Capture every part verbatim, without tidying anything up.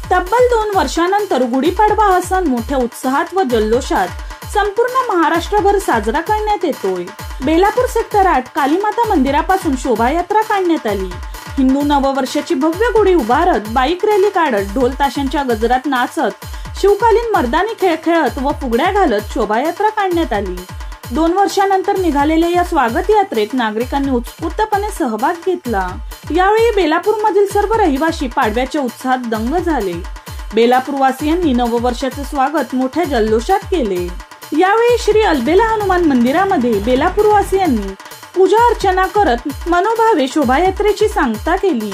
तब्बल दोन वर्षांनंतर गुढीपाडवा हा सण मोठ्या उत्साहात व जल्लोषात संपूर्ण महाराष्ट्रभर साजरा करण्यात येतोय। बेलापूर सेक्टर आठ कालीमाता मंदिरापासून शोभायात्रा काढण्यात आली। हिंदू नववर्षाची भव्य गुढी उभारत, बाईक रॅली काढत, ढोल ताशांच्या गजरात नाचत, शिवकालीन मर्दानी खेळ खेळत व फुगड्या घालत शोभायात्रा काढण्यात आली। दोन वर्षांनंतर निघालेल्या या स्वागत यात्रेत नागरिकांनी उत्स्फूर्तपणे सहभाग घेतला। यावेळी बेलापूर मधील सर्व रहिवासी पाडव्याच्या उत्साहात दंग झाले। बेलापूर वासियांनी नववर्षाचे स्वागत मोठ्या जल्लोषात केले। यावेळी श्री अलबेला हनुमान मंदिरामध्ये बेलापूर वासियांनी पूजा अर्चना करत मनोभावे शोभायात्रेची सांगता केली।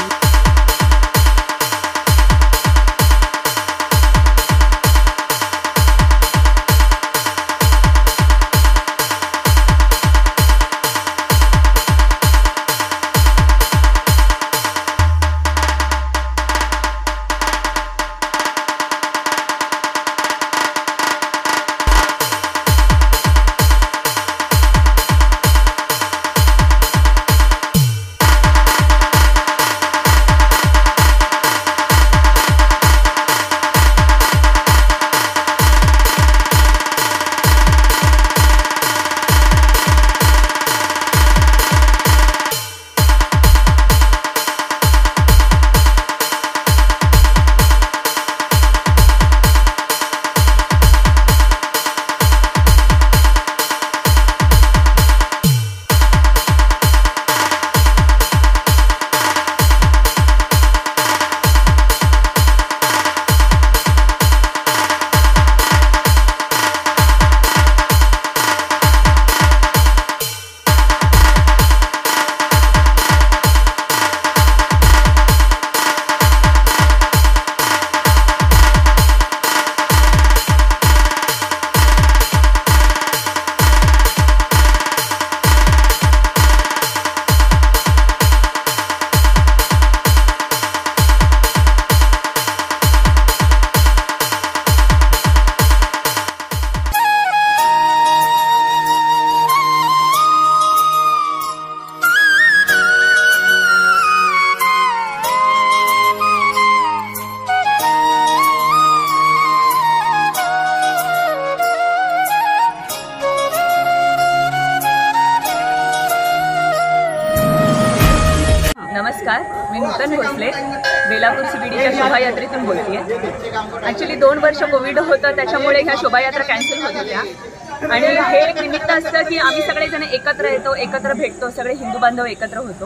नमस्कार, मी नूतन भोसले बेलापूर सीबीडीच्या शोभायात्रेतून बोलतेय। ॲक्च्युली दोन वर्ष कोविड होतं, त्याच्यामुळे ह्या शोभायात्रा कॅन्सल होत होत्या आणि हे एक निमित्त असतं की आम्ही सगळेजण एकत्र येतो, एकत्र भेटतो, सगळे हिंदू बांधव एकत्र होतो।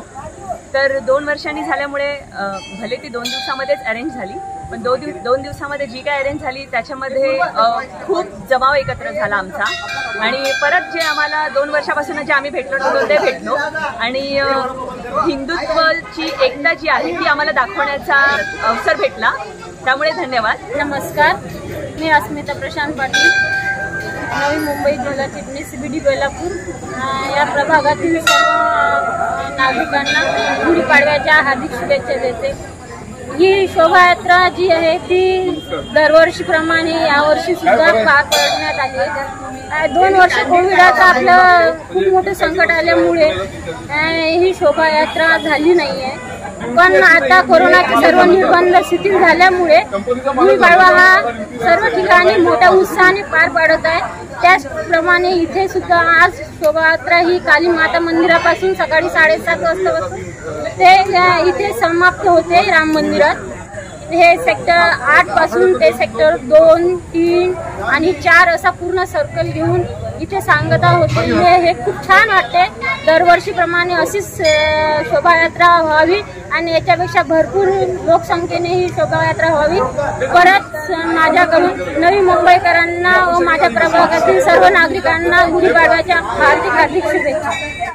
तर दोन वर्षांनी झाल्यामुळे भले ती दोन दिवसामध्येच अरेंज झाली, पण दो दिव दोन दिवसामध्ये जी काय अरेंज झाली त्याच्यामध्ये खूप जमाव एकत्र झाला आमचा आणि परत जे आम्हाला दोन वर्षापासून जे आम्ही भेटलो होतो ते भेटलो आणि हिंदुत्वाची एकता जी आहे ती आम्हाला दाखवण्याचा अवसर भेटला, त्यामुळे धन्यवाद। नमस्कार, मी अस्मिता प्रशांत पाटील, नवी मुंबई जिल्हा चिटणीस सीबीडी बेलापूर या प्रभागातील सर्व नागरिकांना गुढीपाडव्याच्या हार्दिक शुभेच्छा देते। ही शोभायात्रा जी आहे ती दरवर्षीप्रमाणे यावर्षी सुद्धा पार पडण्यात आली आहे। दोन वर्ष कोविडचं आपलं खूप मोठं संकट आल्यामुळे ही शोभायात्रा झाली नाही आहे, पण आता कोरोनाचे सर्व निर्बंध शिथिल झाल्यामुळे गुढीपाडवा हा सर्व ठिकाणी मोठ्या उत्साहाने पार पडत आहे। त्याचप्रमाणे इथे सुद्धा आज शोभायात्रा ही कालीमाता मंदिरापासून सकाळी साडेसात वाजता ते इथे समाप्त होते राम मंदिरात। हे सेक्टर आठ पासून ते सेक्टर दोन तीन आणि चार असा पूर्ण सर्कल घेऊन इथे सांगता होते। हे खूप छान वाटते। दरवर्षीप्रमाणे अशीच शोभायात्रा व्हावी आणि याच्यापेक्षा भरपूर लोकसंख्येने ही शोभायात्रा व्हावी। परत माझ्याकडून नवी मुंबईकरांना व माझ्या प्रभागातील सर्व नागरिकांना गुढीपाडव्याच्या हार्दिक हार्दिक शुभेच्छा।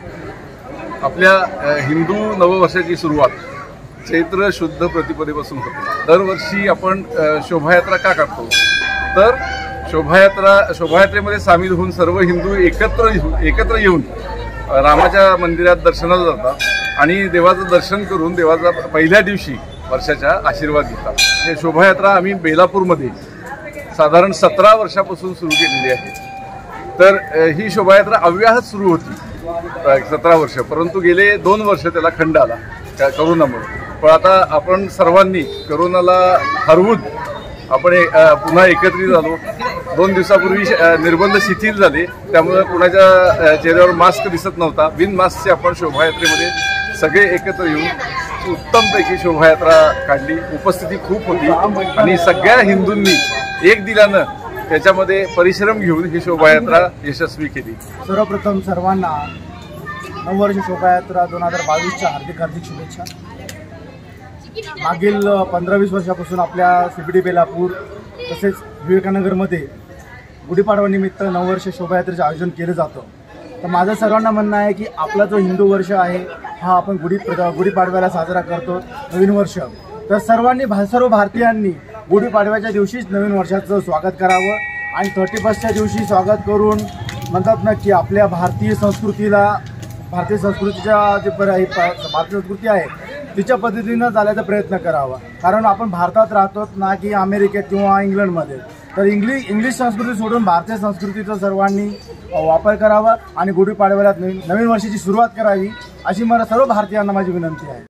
आपल्या हिंदू नववर्षाची सुरुवात चैत्र शुद्ध प्रतिपदेपासून होते। दरवर्षी आपण शोभायात्रा का काढतो तर शोभायात्रा शोभायात्रेमध्ये सामील होऊन सर्व हिंदू एकत्र एकत्र येऊन रामाच्या मंदिरात दर्शनाला जातात आणि देवाचं दर्शन करून देवाचा पहिल्या दिवशी वर्षाचा आशीर्वाद घेतात। हे शोभायात्रा आम्ही बेलापूरमध्ये साधारण सतरा वर्षापासून सुरू केलेली आहे। तर ही शोभायात्रा अव्याहत सुरू होती सतरा वर्ष, परंतु गेले दोन वर्ष त्याला खंड आला करोनामुळे। पण आता आपण सर्वांनी करोनाला हरवून आपण पुन्हा एकत्रित झालो. दोन दिवसापूर्वी निर्बंध शिथिल झाले, त्यामुळे कुणाच्या चेहऱ्यावर मास्क दिसत नव्हता. बिन मास्कचे आपण शोभायात्रेमध्ये सगळे एकत्र येऊन उत्तमपैकी शोभायात्रा काढली. उपस्थिती खूप होती आणि सगळ्या हिंदूंनी एक दिलानं त्याच्यामध्ये परिश्रम घेऊन ही शोभायात्रा यशस्वी केली. सर्वप्रथम सर्वांना नववर्ष शोभायात्रा दोन हजार बावीसच्या हार्दिक हार्दिक शुभेच्छा. मागील पंधरा वीस वर्षापासून आपल्या सीबीडी बेलापूर तसेच विवेकानगरमध्ये गुढीपाडवानिमित्त नववर्ष शोभायात्रेचे आयोजन केलं जातं. तर माझं सर्वांना म्हणणं आहे की आपला जो हिंदू वर्ष आहे हा आपण गुढी गुढीपाडव्याला साजरा करतो, नवीन वर्ष. तर सर्वांनी सर्व भारतीयांनी गुढीपाडव्याच्या दिवशीच नवीन वर्षाचं स्वागत करावं आणि थर्टी फर्स्टच्या दिवशी स्वागत करून म्हणतात ना की आपल्या भारतीय संस्कृतीला भारतीय संस्कृतीच्या जे पर भारतीय संस्कृती आहे तिच्या पद्धतीनं चालायचा प्रयत्न करावा. कारण आपण भारतात राहतो ना की अमेरिकेत किंवा इंग्लंडमध्ये. तर इंग्लिश इंग्लिश संस्कृती सोडून भारतीय संस्कृतीचा सर्वांनी वापर करावा आणि गुढीपाडव्याला नवीन नवीन वर्षाची सुरुवात करावी अशी मला सर्व भारतीयांना माझी विनंती आहे.